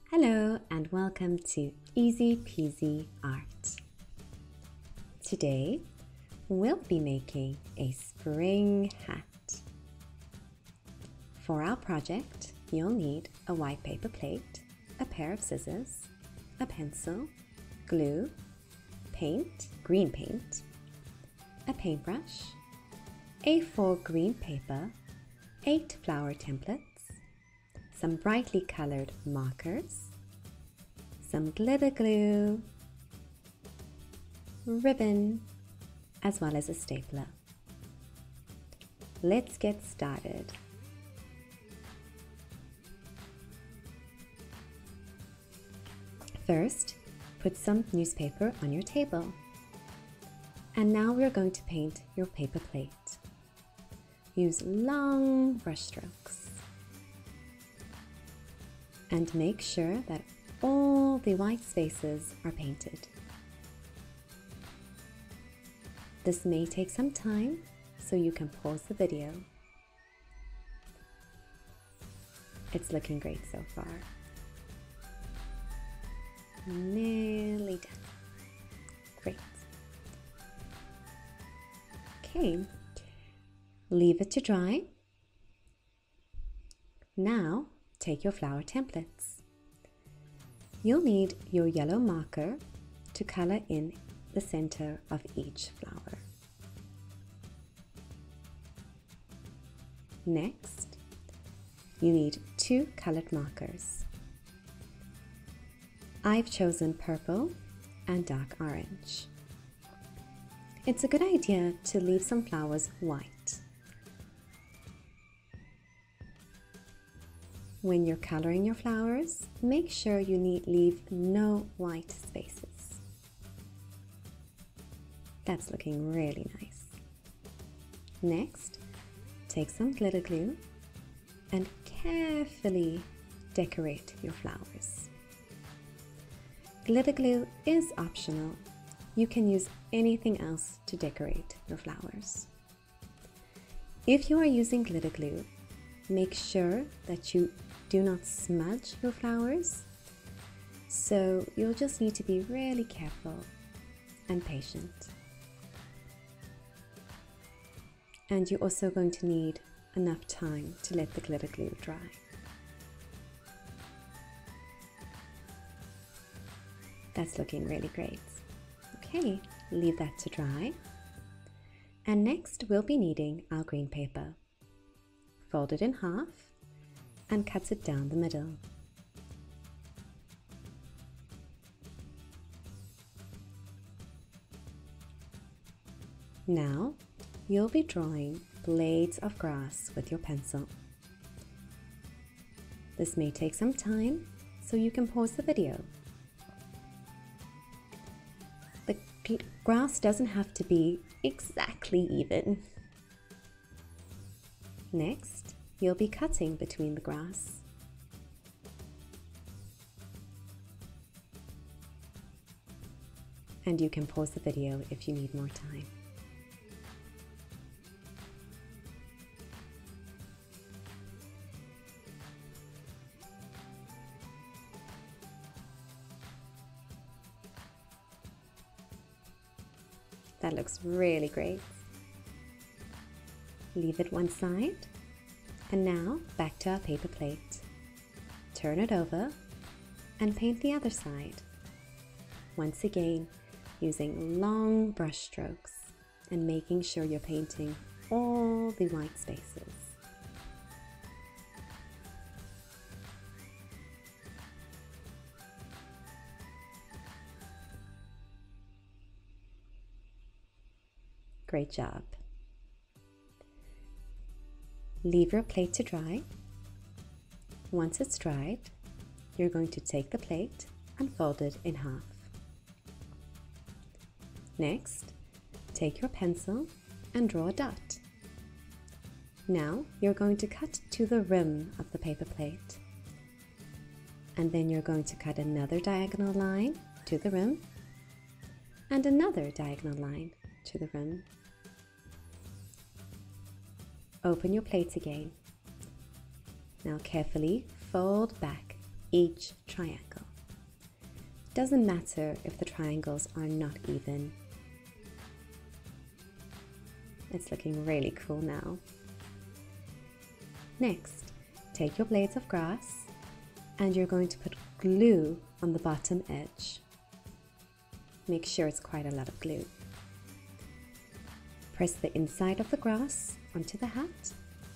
Hello and welcome to Easy Peasy Art. Today we'll be making a spring hat. For our project, you'll need a white paper plate, a pair of scissors, a pencil, glue, paint, green paint, a paintbrush, A4 green paper, 8 flower templates, some brightly colored markers, some glitter glue, ribbon, as well as a stapler. Let's get started. First, put some newspaper on your table. And now we're going to paint your paper plate. Use long brush strokes. And make sure that all the white spaces are painted. This may take some time, so you can pause the video. It's looking great so far. Nearly done. Great. Okay, leave it to dry. Now, take your flower templates. You'll need your yellow marker to color in the center of each flower. Next, you need 2 colored markers. I've chosen purple and dark orange. It's a good idea to leave some flowers white. When you're coloring your flowers, make sure you leave no white spaces. That's looking really nice. Next, take some glitter glue and carefully decorate your flowers. Glitter glue is optional. You can use anything else to decorate your flowers. If you are using glitter glue, make sure that you do not smudge your flowers, so you'll just need to be really careful and patient. And you're also going to need enough time to let the glitter glue dry. That's looking really great. Okay, leave that to dry. And next we'll be needing our green paper. Fold it in half and cut it down the middle. Now you'll be drawing blades of grass with your pencil. This may take some time, so you can pause the video. The grass doesn't have to be exactly even. Next, you'll be cutting between the grass. And you can pause the video if you need more time. That looks really great. Leave it one side. And now back to our paper plate. Turn it over and paint the other side. Once again, using long brush strokes and making sure you're painting all the white spaces. Great job. Leave your plate to dry. Once it's dried, you're going to take the plate and fold it in half. Next, take your pencil and draw a dot. Now you're going to cut to the rim of the paper plate. And then you're going to cut another diagonal line to the rim and another diagonal line to the rim. Open your plate again. Now carefully fold back each triangle. Doesn't matter if the triangles are not even. It's looking really cool now. Next, take your blades of grass and you're going to put glue on the bottom edge. Make sure it's quite a lot of glue. Press the inside of the grass onto the hat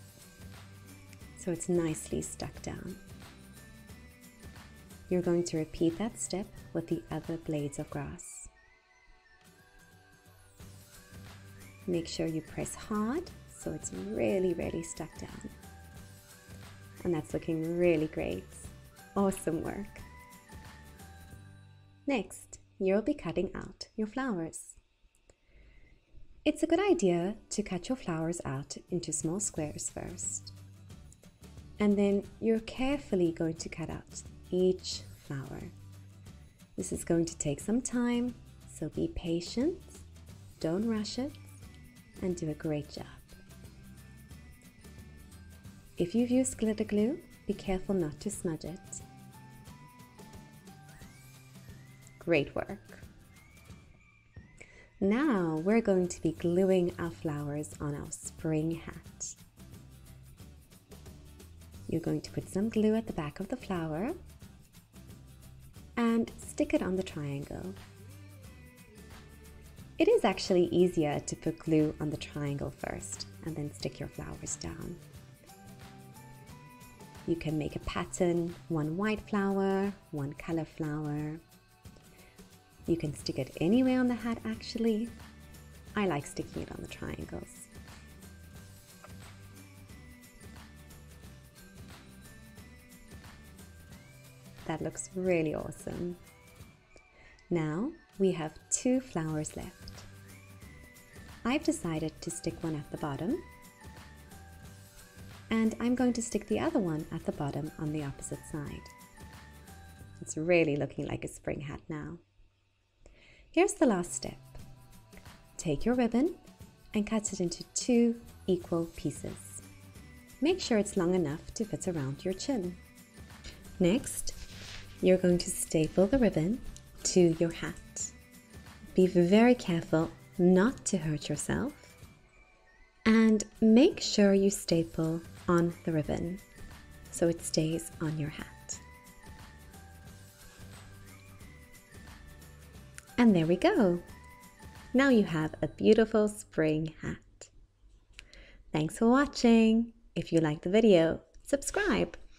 so it's nicely stuck down. You're going to repeat that step with the other blades of grass. Make sure you press hard so it's really stuck down. And that's looking really great. Awesome work. Next, you'll be cutting out your flowers. It's a good idea to cut your flowers out into small squares first. And then you're carefully going to cut out each flower. This is going to take some time, so be patient, don't rush it, and do a great job. If you've used glitter glue, be careful not to smudge it. Great work. Now we're going to be gluing our flowers on our spring hat. You're going to put some glue at the back of the flower and stick it on the triangle. It is actually easier to put glue on the triangle first and then stick your flowers down. You can make a pattern, one white flower, one color flower. You can stick it anywhere on the hat actually. I like sticking it on the triangles. That looks really awesome. Now we have 2 flowers left. I've decided to stick one at the bottom, and I'm going to stick the other one at the bottom on the opposite side. It's really looking like a spring hat now. Here's the last step. Take your ribbon and cut it into 2 equal pieces. Make sure it's long enough to fit around your chin. Next, you're going to staple the ribbon to your hat. Be very careful not to hurt yourself, and make sure you staple on the ribbon so it stays on your hat. And there we go. Now you have a beautiful spring hat. Thanks for watching. If you liked the video, subscribe.